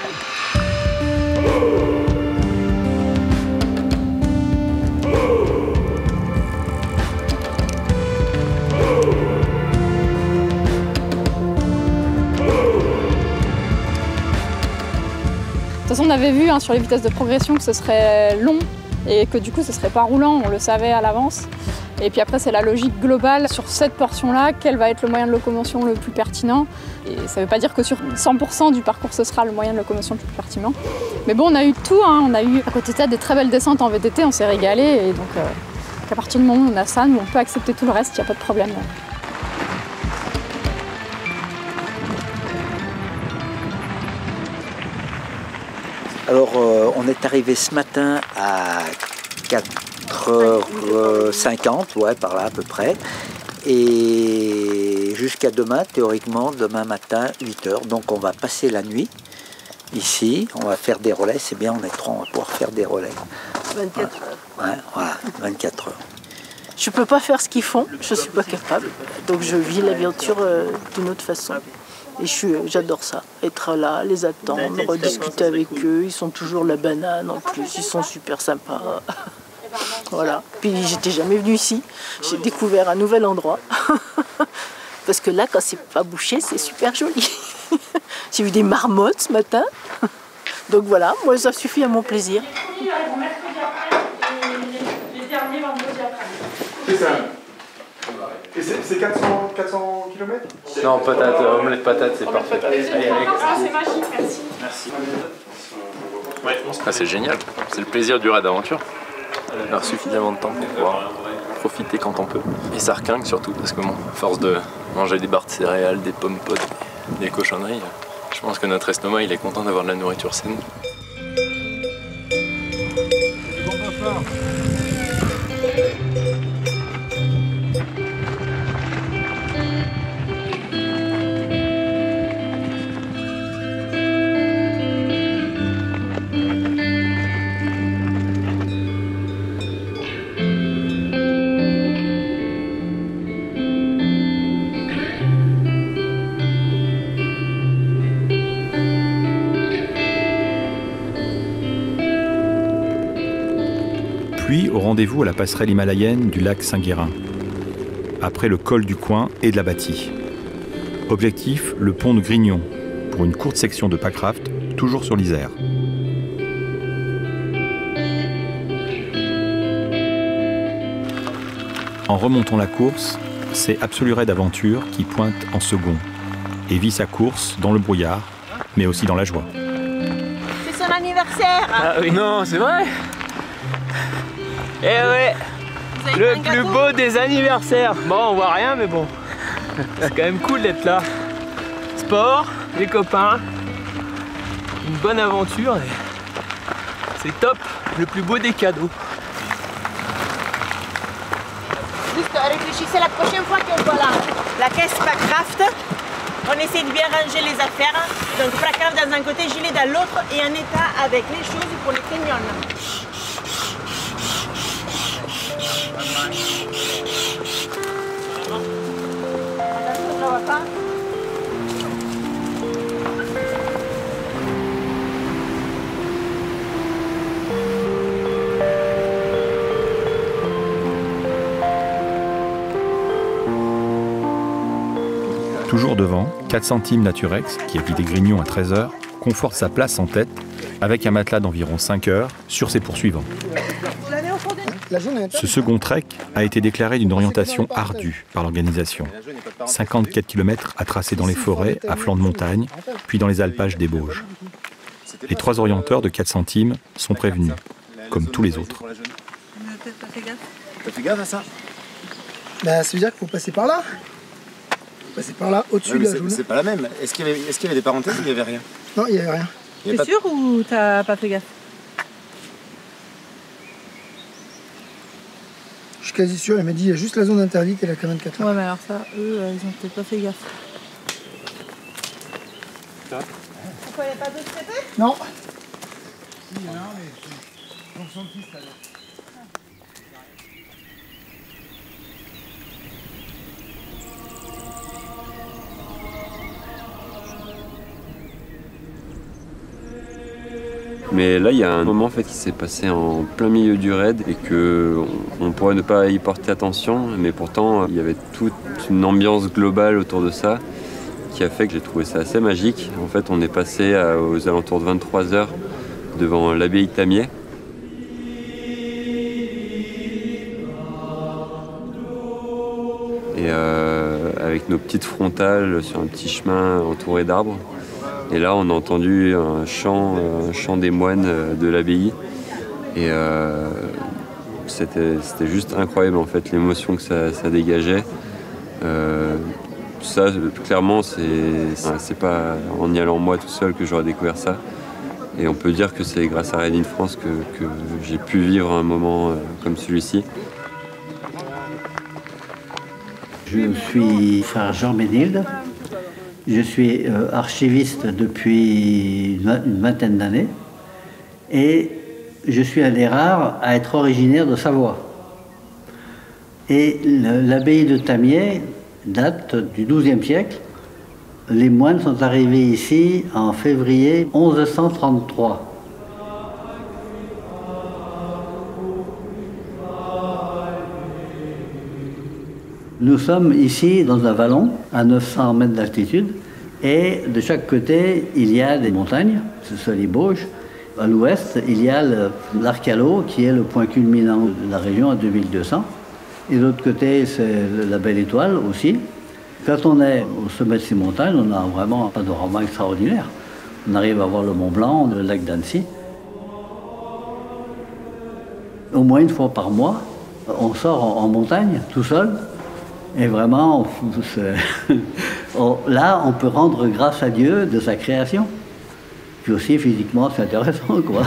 De toute façon, on avait vu hein, sur les vitesses de progression que ce serait long et que du coup ce serait pas roulant, on le savait à l'avance. Et puis après c'est la logique globale sur cette portion-là, quel va être le moyen de locomotion le plus pertinent. Et ça ne veut pas dire que sur cent pour cent du parcours ce sera le moyen de locomotion le plus pertinent. Mais bon, on a eu tout, hein. On a eu à côté de ça des très belles descentes en V T T, on s'est régalé. Et donc euh, à partir du moment où on a ça, nous on peut accepter tout le reste, il n'y a pas de problème. Alors, euh, on est arrivé ce matin à quatre heures cinquante, ouais, par là à peu près. Et jusqu'à demain, théoriquement, demain matin, huit heures. Donc, on va passer la nuit ici. On va faire des relais. C'est bien, on est trois, on va pouvoir faire des relais. vingt-quatre heures. Ouais, voilà, vingt-quatre heures. Je peux pas faire ce qu'ils font, je suis pas capable. Donc, je vis l'aventure euh, d'une autre façon. Et j'adore ça, être là, les attendre, rediscuter avec eux. Ils sont toujours la banane en plus, ils sont super sympas. Voilà. Puis j'étais jamais venue ici, j'ai découvert un nouvel endroit. Parce que là, quand c'est pas bouché, c'est super joli. J'ai vu des marmottes ce matin. Donc voilà, moi ça suffit à mon plaisir. C'est ça. Et c'est quatre cents kilomètres? Non, patate, euh, omelette patate, c'est parfait. Ah, c'est magique, merci. Merci. Ah, c'est génial, c'est le plaisir du raid d'aventure. On a suffisamment de temps pour pouvoir profiter quand on peut. Et ça requinque surtout, parce que bon, à force de manger des barres de céréales, des pommes potes, des cochonneries, je pense que notre estomac il est content d'avoir de la nourriture saine. Puis au rendez-vous à la passerelle himalayenne du lac Saint-Guérin, après le col du Coin et de la Bâtie. Objectif, le pont de Grignon, pour une courte section de packraft, toujours sur l'Isère. En remontant la course, c'est Absolu Raid Aventure qui pointe en second et vit sa course dans le brouillard, mais aussi dans la joie. C'est son anniversaire. Ah oui, non, c'est vrai. Eh ouais, le plus beau des anniversaires. Bon, on voit rien, mais bon, c'est quand même cool d'être là. Sport, les copains, une bonne aventure, c'est top, le plus beau des cadeaux. Juste réfléchissez la prochaine fois qu'on voit la, la caisse Packraft, on essaie de bien ranger les affaires. Donc Packraft dans un côté, gilet dans l'autre et en état avec les choses pour les camions. Toujours devant, quatre centimes Naturex, qui a quitté Grignon à treize heures, conforte sa place en tête avec un matelas d'environ cinq heures sur ses poursuivants. Ce second trek a été déclaré d'une orientation ardue par l'organisation. cinquante-quatre kilomètres à tracer dans les forêts, à flanc de montagne, puis dans les alpages des Bauges. Les trois orienteurs de quatre centimes sont prévenus, comme tous les autres. T'as fait gaffe à ça? Bah, ça veut dire qu'il faut passer par là. Passer par là, au-dessus ouais, de la jaune. C'est pas la même. Est-ce qu'il y, est qu y avait des parenthèses ou il n'y avait rien? Non, il n'y avait rien. T'es pas... sûr ou t'as pas fait gaffe? Je suis quasi sûr, il m'a dit il y a juste la zone interdite et la K vingt-quatre. Ouais, mais alors ça, eux, ils ont peut-être pas fait gaffe. Ça Pourquoi il n'y a pas d'autres traités? Non. Si, il y en a un, mais on s'en fiche, ça. Mais là, il y a un moment en fait, qui s'est passé en plein milieu du raid et qu'on on pourrait ne pas y porter attention, mais pourtant, il y avait toute une ambiance globale autour de ça qui a fait que j'ai trouvé ça assez magique. En fait, on est passé à, aux alentours de vingt-trois heures devant l'abbaye de Tamier. Et euh, avec nos petites frontales sur un petit chemin entouré d'arbres. Et là, on a entendu un chant, un chant des moines de l'abbaye. Et euh, c'était juste incroyable, en fait, l'émotion que ça, ça dégageait. Euh, ça, clairement, c'est pas en y allant moi tout seul que j'aurais découvert ça. Et on peut dire que c'est grâce à Raid in France que, que j'ai pu vivre un moment comme celui-ci. Je suis frère Jean Bénilde. Je suis euh, archiviste depuis une vingtaine d'années et je suis un des rares à être originaire de Savoie. Et l'abbaye de Tamier date du douzième siècle. Les moines sont arrivés ici en février mille onze cent trente-trois. Nous sommes ici dans un vallon à neuf cents mètres d'altitude et de chaque côté il y a des montagnes, ce sont les Bauges. À l'ouest il y a l'Arcalo qui est le point culminant de la région à deux mille deux cents et de l'autre côté c'est la Belle Étoile aussi. Quand on est au sommet de ces montagnes on a vraiment un panorama extraordinaire. On arrive à voir le Mont Blanc, le lac d'Annecy. Au moins une fois par mois on sort en, en montagne tout seul. Et vraiment, on, là, on peut rendre grâce à Dieu de sa création. Puis aussi, physiquement, c'est intéressant, quoi.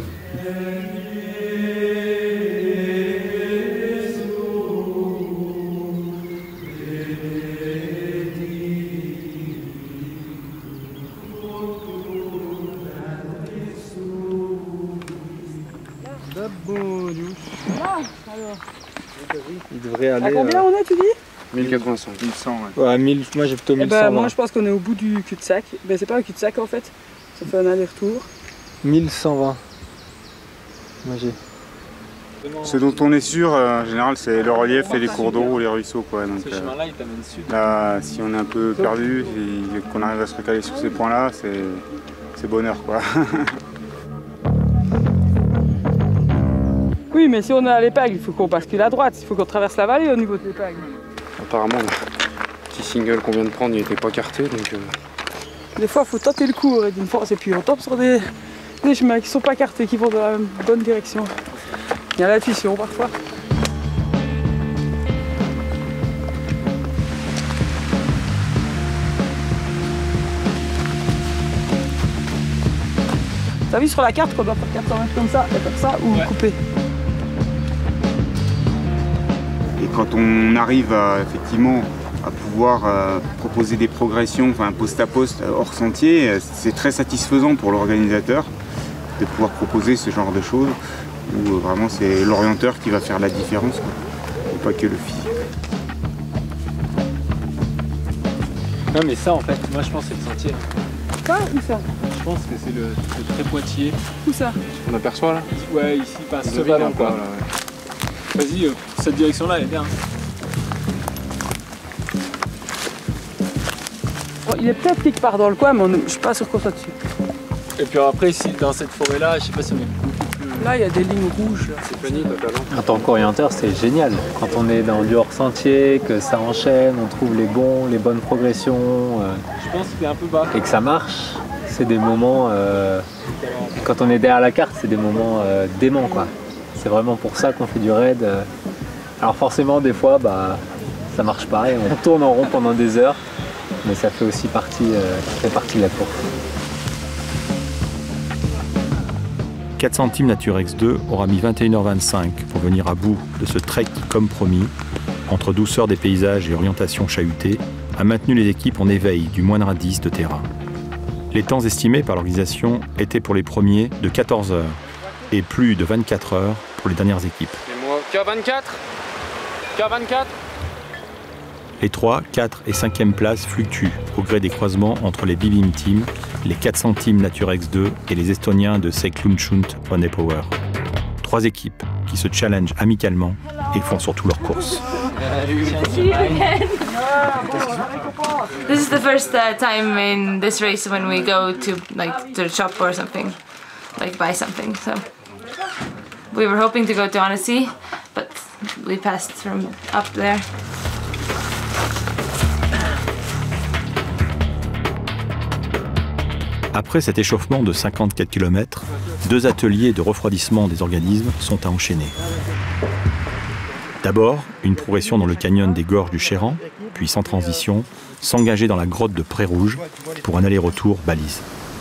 Il devrait aller... À combien euh... on est, tu dis? mille quatre-vingt-cinq. mille cent, ouais. Ouais, mille, moi j'ai plutôt mille cent. Eh ben, moi je pense qu'on est au bout du cul-de-sac. Ben, c'est pas un cul-de-sac en fait, ça fait un aller-retour. mille cent vingt. Moi j'ai. Ce dont on est sûr, euh, en général, c'est le relief et les cours d'eau ou les ruisseaux, quoi. Donc, ce euh, chemin-là, il t'amène sud. là, si on est un peu perdu et qu'on arrive à se recaler sur ces points-là, c'est bonheur, quoi. Oui, mais si on est à l'épingle, il faut qu'on bascule à droite, il faut qu'on traverse la vallée au niveau de l'épingle. Apparemment, le petit single qu'on vient de prendre, il n'était pas carté, donc... Euh... Des fois, il faut tenter le coup, d'une force, et puis on tombe sur des, des chemins qui ne sont pas cartés, qui vont dans la bonne direction. Il y a l'intuition parfois. T'as vu sur la carte qu'on doit faire quatre cents mètres comme ça, et comme ça, ou ouais. couper? Et quand on arrive à, effectivement, à pouvoir euh, proposer des progressions, enfin poste à poste, hors sentier, c'est très satisfaisant pour l'organisateur de pouvoir proposer ce genre de choses, où euh, vraiment c'est l'orienteur qui va faire la différence, quoi, et pas que le physique. Non mais ça en fait, moi je pense que c'est le sentier. Quoi? Où ça? Je pense que c'est le, le très Poitiers. Où ça? On aperçoit là? Ouais, ici, pas ce vallon quoi. Ouais. Vas-y, euh, cette direction là elle est bien. il est peut-être quelque part dans le coin, mais on, je suis pas sûr qu'on soit dessus. Et puis après, ici, dans cette forêt-là, je sais pas si on est beaucoup plus... Là, il y a des lignes rouges. C'est plané totalement. En tant qu'orienteur, c'est génial. Quand on est dans du hors-sentier, que ça enchaîne, on trouve les bons, les bonnes progressions. Euh, je pense qu'il est un peu bas. Et que ça marche, c'est des moments... Euh, quand on est derrière la carte, c'est des moments euh, déments, quoi. C'est vraiment pour ça qu'on fait du raid. Euh. Alors forcément, des fois, bah, ça marche pas et on tourne en rond pendant des heures. Mais ça fait aussi partie, euh, ça fait partie de la course. quatre centimes Naturex deux aura mis vingt et une heures vingt-cinq pour venir à bout de ce trek qui, comme promis, entre douceur des paysages et orientation chahutée, a maintenu les équipes en éveil du moindre indice de terrain. Les temps estimés par l'organisation étaient pour les premiers de quatorze heures et plus de vingt-quatre heures pour les dernières équipes. Et moi, K vingt-quatre K vingt-quatre Les trois, quatre et cinquième places fluctuent au gré des croisements entre les Bibim Team, les quatre centimes Naturex deux et les Estoniens de Seklunchunt Honepower. Trois équipes qui se challengent amicalement et font surtout leur course. This is the first uh, time in this race when we go to like to the shop or something, like buy something. So we were hoping to go to Annecy, but we passed from up there. Après cet échauffement de cinquante-quatre kilomètres, deux ateliers de refroidissement des organismes sont à enchaîner. D'abord, une progression dans le canyon des gorges du Chéran, puis sans transition, s'engager dans la grotte de Pré-Rouge pour un aller-retour balise.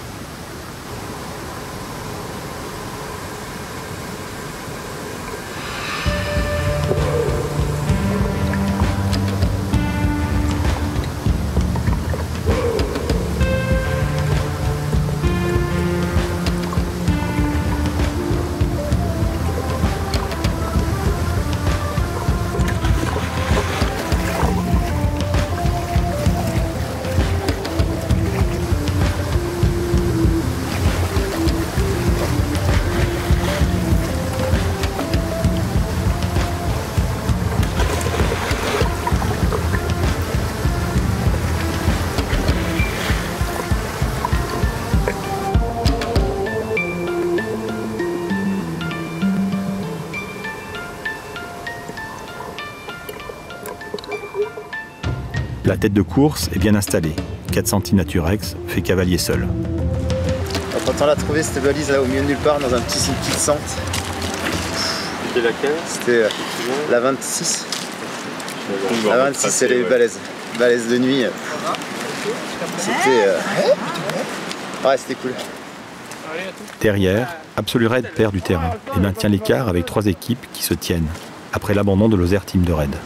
La tête de course est bien installée. quatre centimes Naturex fait cavalier seul. Quand on l'a trouvé cette balise là au milieu de nulle part dans un petit kit centre. C'était laquelle? C'était euh, la vingt-six. La vingt-six, elle est balèze. Balèze de nuit. C'était. Euh... Ouais, c'était cool. Derrière, Absolu Raid perd du terrain et maintient l'écart avec trois équipes qui se tiennent, après l'abandon de Lozère Team de Raid.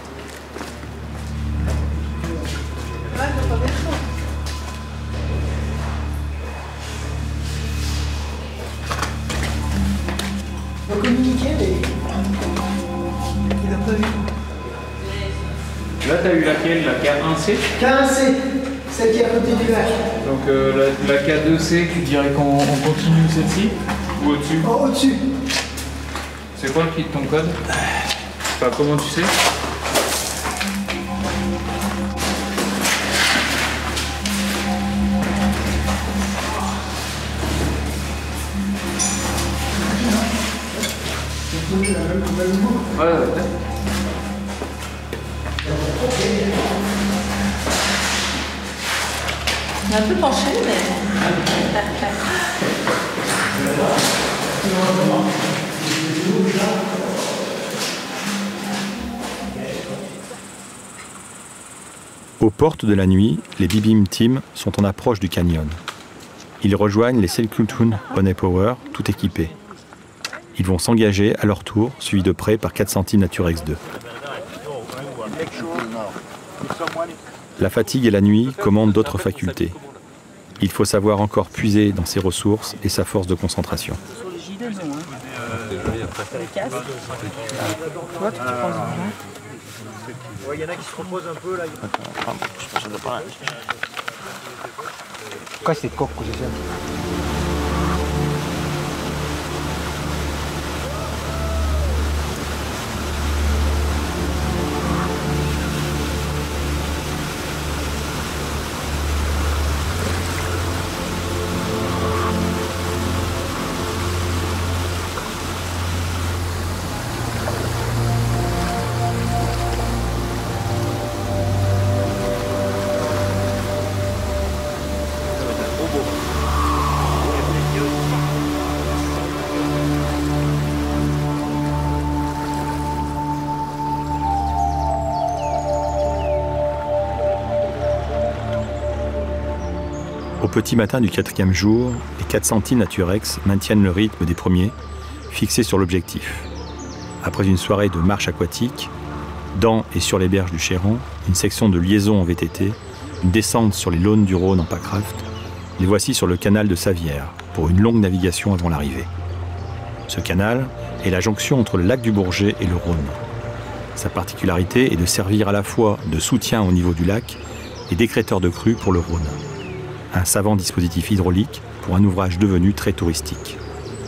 Là, t'as eu laquelle? La K un C? K un C, celle qui est à côté du lac. Donc euh, la, la K deux C, tu dirais qu'on on continue celle-ci? Ou au-dessus? Oh, au-dessus. C'est quoi le prix de ton code? Enfin, comment tu sais? Ouais, ouais, ouais. On a un peu penché, mais... Aux portes de la nuit, les Bibim Team sont en approche du canyon. Ils rejoignent les Seklutun Honepower, tout équipés. Ils vont s'engager à leur tour, suivis de près par quatre centimes Naturex deux. La fatigue et la nuit commandent d'autres facultés. Il faut savoir encore puiser dans ses ressources et sa force de concentration. Il y en a qui se reposent un peu là. Quoi, c'est coq que j'aime. Au petit matin du quatrième jour, les quatre centimes Naturex maintiennent le rythme des premiers, fixés sur l'objectif. Après une soirée de marche aquatique, dans et sur les berges du Chéran, une section de liaison en V T T, une descente sur les Launes du Rhône en packraft, les voici sur le canal de Savières pour une longue navigation avant l'arrivée. Ce canal est la jonction entre le lac du Bourget et le Rhône. Sa particularité est de servir à la fois de soutien au niveau du lac et d'écrêteur de crue pour le Rhône. Un savant dispositif hydraulique pour un ouvrage devenu très touristique.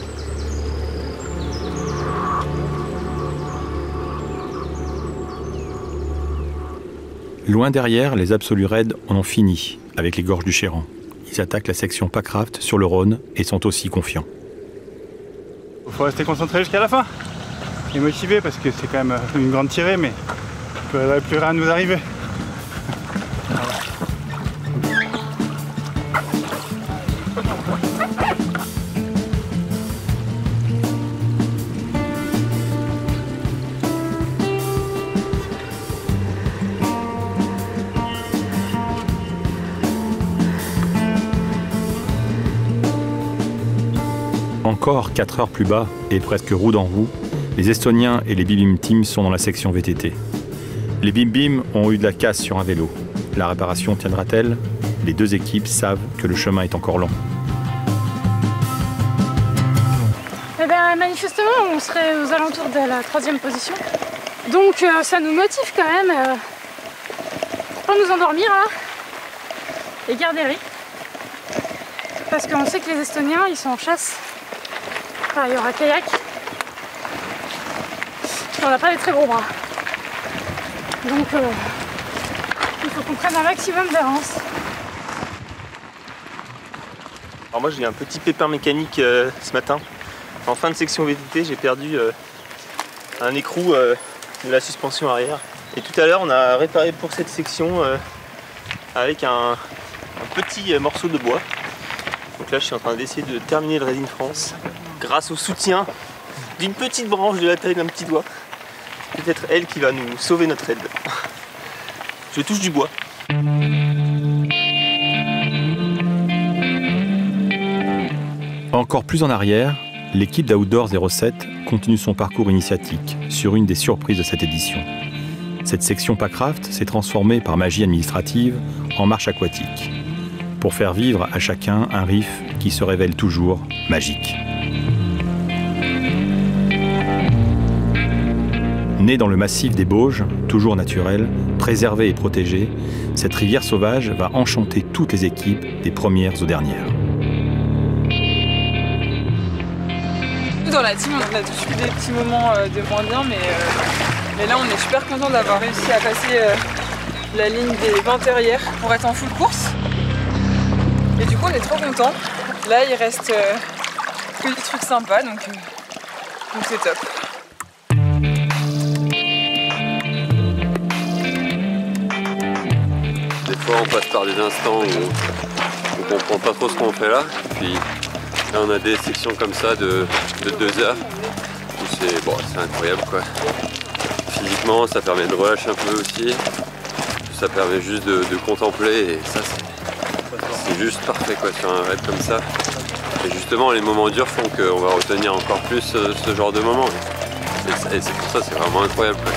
Loin derrière, les Absolus Raids en ont fini avec les gorges du Chéran. Ils attaquent la section packraft sur le Rhône et sont aussi confiants. Il faut rester concentré jusqu'à la fin et motivé parce que c'est quand même une grande tirée, mais il ne peut plus rien nous arriver. Encore quatre heures plus bas et presque roue dans roue, les Estoniens et les Bim Bim Team sont dans la section V T T. Les Bim Bim ont eu de la casse sur un vélo. La réparation tiendra-t-elle? Les deux équipes savent que le chemin est encore long. Eh bien, manifestement, on serait aux alentours de la troisième position. Donc euh, ça nous motive quand même. Euh, pas nous endormir là. Et garder le rythme. Parce qu'on sait que les Estoniens, ils sont en chasse. Enfin, il y aura kayak. On n'a pas des très gros bras. Donc euh, il faut qu'on prenne un maximum d'avance. Alors moi j'ai eu un petit pépin mécanique euh, ce matin. En fin de section V T T, j'ai perdu euh, un écrou euh, de la suspension arrière. Et tout à l'heure on a réparé pour cette section euh, avec un, un petit euh, morceau de bois. Donc là je suis en train d'essayer de terminer le Raid in France grâce au soutien d'une petite branche de la taille d'un petit doigt. Peut-être elle qui va nous sauver notre raid. Je touche du bois. Encore plus en arrière, l'équipe d'Outdoor zéro sept continue son parcours initiatique sur une des surprises de cette édition. Cette section packraft s'est transformée par magie administrative en marche aquatique, pour faire vivre à chacun un riff qui se révèle toujours magique. Née dans le massif des Bauges, toujours naturel, préservée et protégée, cette rivière sauvage va enchanter toutes les équipes, des premières aux dernières. Dans la team, on a tous eu des petits moments de moins bien, mais, euh, mais là on est super content d'avoir réussi à passer euh, la ligne des vingt derrière pour être en full course. Et du coup on est trop content. Là il reste euh, que des trucs sympas, donc euh, donc c'est top. Des fois on passe par des instants où on comprend pas trop ce qu'on fait là. Puis là on a des sections comme ça de, de deux heures où c'est bon, c'est incroyable quoi. Physiquement ça permet de relâcher un peu aussi. Ça permet juste de, de contempler et ça c'est juste parfait quoi sur un raid comme ça. Et justement les moments durs font qu'on va retenir encore plus ce, ce genre de moments. Et c'est pour ça c'est vraiment incroyable quoi.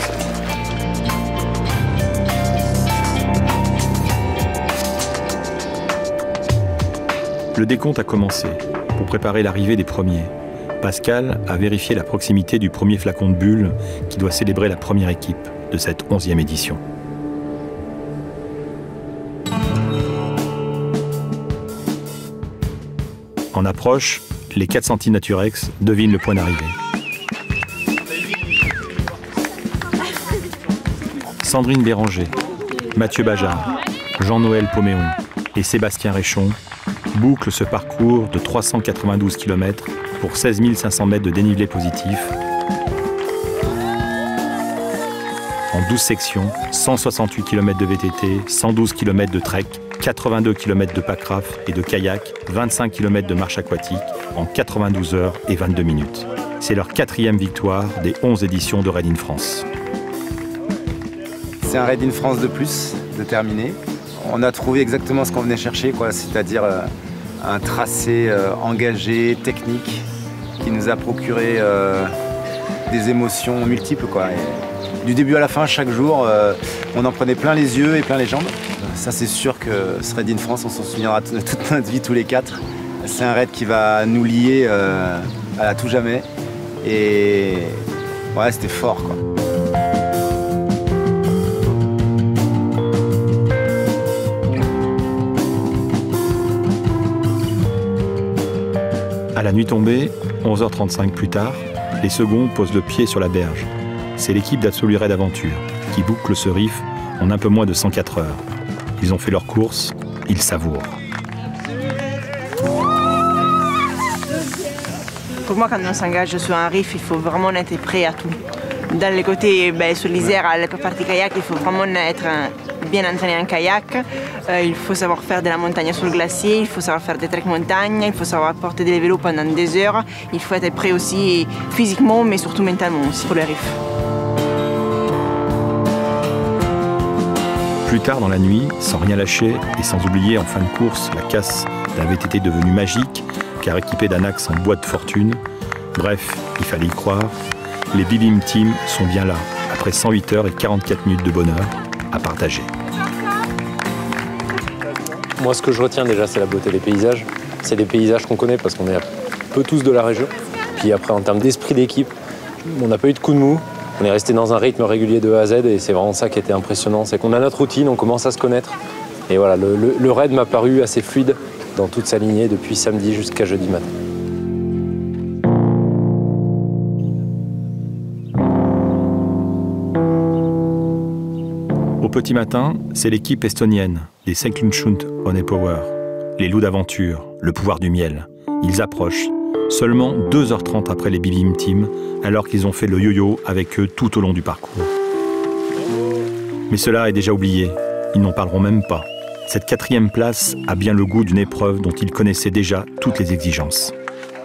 Le décompte a commencé pour préparer l'arrivée des premiers. Pascal a vérifié la proximité du premier flacon de bulle qui doit célébrer la première équipe de cette onzième édition. En approche, les quatre centimes Naturex devinent le point d'arrivée. Sandrine Béranger, Mathieu Bajard, Jean-Noël Poméon et Sébastien Réchon bouclent ce parcours de trois cent quatre-vingt-douze kilomètres pour seize mille cinq cents mètres de dénivelé positif. En douze sections, cent soixante-huit kilomètres de V T T, cent douze kilomètres de trek, quatre-vingt-deux kilomètres de packraft et de kayak, vingt-cinq kilomètres de marche aquatique en quatre-vingt-douze heures et vingt-deux minutes. C'est leur quatrième victoire des onze éditions de Raid in France. C'est un Raid in France de plus, de terminer. On a trouvé exactement ce qu'on venait chercher, quoi, c'est-à-dire euh, un tracé euh, engagé, technique, qui nous a procuré euh, des émotions multiples, quoi. Et du début à la fin, chaque jour, euh, on en prenait plein les yeux et plein les jambes. Ça, c'est sûr que ce Raid in France, on s'en souviendra toute notre vie, tous les quatre. C'est un raid qui va nous lier euh, à tout jamais. Et ouais, c'était fort, quoi. À la nuit tombée, onze heures trente-cinq plus tard, les seconds posent le pied sur la berge. C'est l'équipe d'Absolu Raid Aventure qui boucle ce riff en un peu moins de cent quatre heures. Ils ont fait leur course, ils savourent. Pour moi, quand on s'engage sur un riff, il faut vraiment être prêt à tout. Dans le côté, ben, sur l'Isère, à la partie kayak, il faut vraiment être bien entraîné en kayak. Euh, il faut savoir faire de la montagne sur le glacier, il faut savoir faire des treks montagne, il faut savoir porter des vélos pendant des heures. Il faut être prêt aussi physiquement, mais surtout mentalement aussi pour le riff. Plus tard dans la nuit, sans rien lâcher et sans oublier en fin de course la casse d'un V T T devenu magique, car équipé d'un axe en bois de fortune. Bref, il fallait y croire. Les Bibim Team sont bien là, après cent huit heures et quarante-quatre minutes de bonheur à partager. Moi, ce que je retiens déjà, c'est la beauté des paysages. C'est des paysages qu'on connaît parce qu'on est un peu tous de la région. Puis après, en termes d'esprit d'équipe, on n'a pas eu de coup de mou. On est resté dans un rythme régulier de A à Z et c'est vraiment ça qui était impressionnant. C'est qu'on a notre routine, on commence à se connaître. Et voilà, le, le, le raid m'a paru assez fluide dans toute sa lignée depuis samedi jusqu'à jeudi matin. Au petit matin, c'est l'équipe estonienne, les Senklunschunt One Power, les loups d'aventure, le pouvoir du miel. Ils approchent, seulement deux heures trente après les Bibim Team, alors qu'ils ont fait le yo-yo avec eux tout au long du parcours. Mais cela est déjà oublié, ils n'en parleront même pas. Cette quatrième place a bien le goût d'une épreuve dont ils connaissaient déjà toutes les exigences.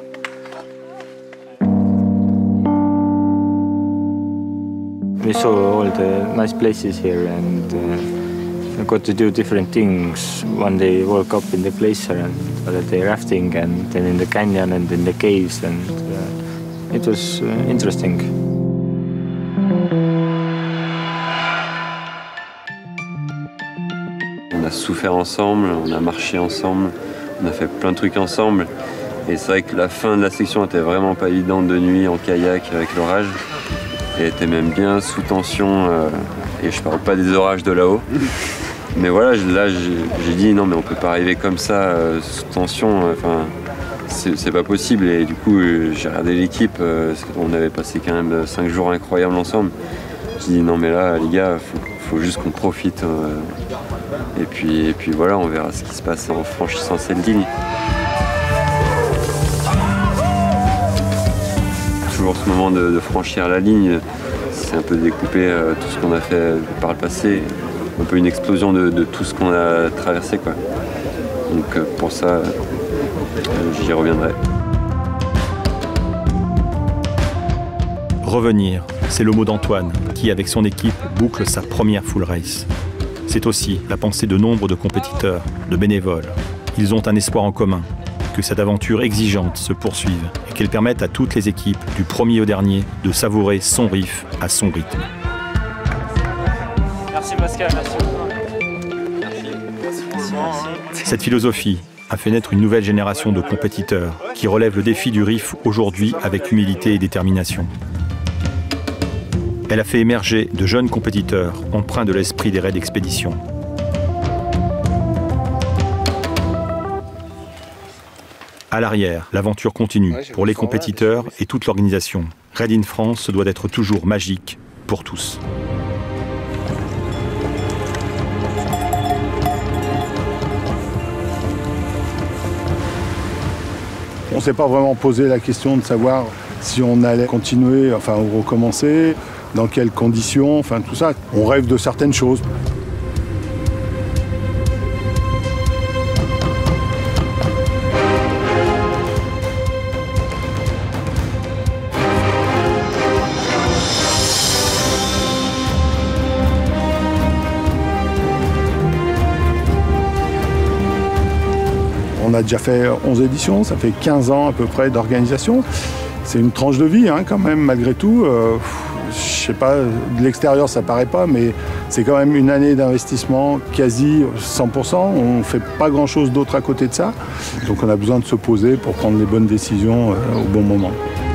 We saw all the nice places here and uh, got to do different things. One day woke up in the glacier and other day rafting and then in the canyon and in the caves and uh, it was uh, interesting. On a souffert ensemble, on a marché ensemble, on a fait plein de trucs ensemble. Et c'est vrai que la fin de la section était vraiment pas évidente de nuit en kayak avec l'orage. Et était même bien sous tension, euh, et je parle pas des orages de là-haut. Mais voilà, là j'ai dit non mais on peut pas arriver comme ça, euh, sous tension, enfin c'est pas possible. Et du coup j'ai regardé l'équipe, euh, on avait passé quand même cinq jours incroyables ensemble. J'ai dit non mais là les gars, faut, faut juste qu'on profite. Euh, et, puis, et puis voilà, on verra ce qui se passe en franchissant cette ligne. Toujours ce moment de, de franchir la ligne, c'est un peu découper euh, tout ce qu'on a fait par le passé, un peu une explosion de, de tout ce qu'on a traversé, quoi. Donc euh, pour ça, euh, j'y reviendrai. Revenir, c'est le mot d'Antoine, qui avec son équipe boucle sa première full race. C'est aussi la pensée de nombre de compétiteurs, de bénévoles. Ils ont un espoir en commun, que cette aventure exigeante se poursuive et qu'elle permette à toutes les équipes, du premier au dernier, de savourer son riff à son rythme. Merci Pascal, merci. Merci. Merci. Cette philosophie a fait naître une nouvelle génération de compétiteurs qui relèvent le défi du riff aujourd'hui avec humilité et détermination. Elle a fait émerger de jeunes compétiteurs empreints de l'esprit des raids d'expédition. À l'arrière, l'aventure continue pour les compétiteurs et toute l'organisation. Raid in France se doit d'être toujours magique pour tous. On ne s'est pas vraiment posé la question de savoir si on allait continuer, enfin ou recommencer, dans quelles conditions, enfin tout ça. On rêve de certaines choses. On a déjà fait onze éditions, ça fait quinze ans à peu près d'organisation. C'est une tranche de vie hein, quand même malgré tout. Euh, je sais pas, de l'extérieur ça paraît pas, mais c'est quand même une année d'investissement quasi cent pour cent. On ne fait pas grand chose d'autre à côté de ça. Donc on a besoin de se poser pour prendre les bonnes décisions euh, au bon moment.